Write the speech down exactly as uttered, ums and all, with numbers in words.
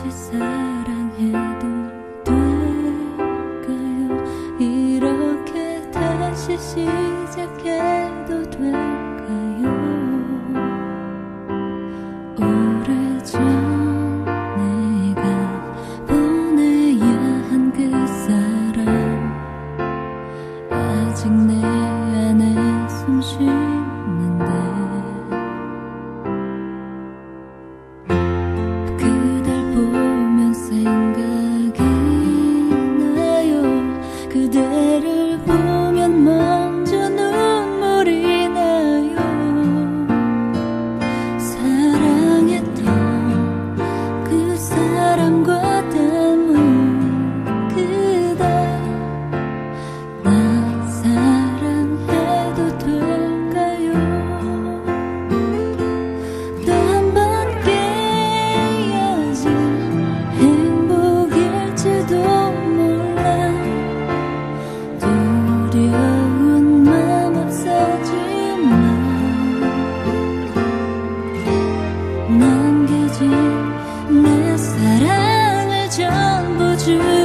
다시 사랑해도 될까요? 이렇게 다시 시작해도 될까요? 오래전 내가 보내야 한 그 사람 아직 내 안에 숨 쉬는데 그댈 보면 생각이 나요. 그대를 보면 먼저 눈물이 나요. 사랑했던 그 사람과 닮은 그대 나 사랑해도 될까요? 또 한 번 깨어질 행복일지도 몰라. 두려운 맘 없어지마. 남겨진 내 사랑을 전부 주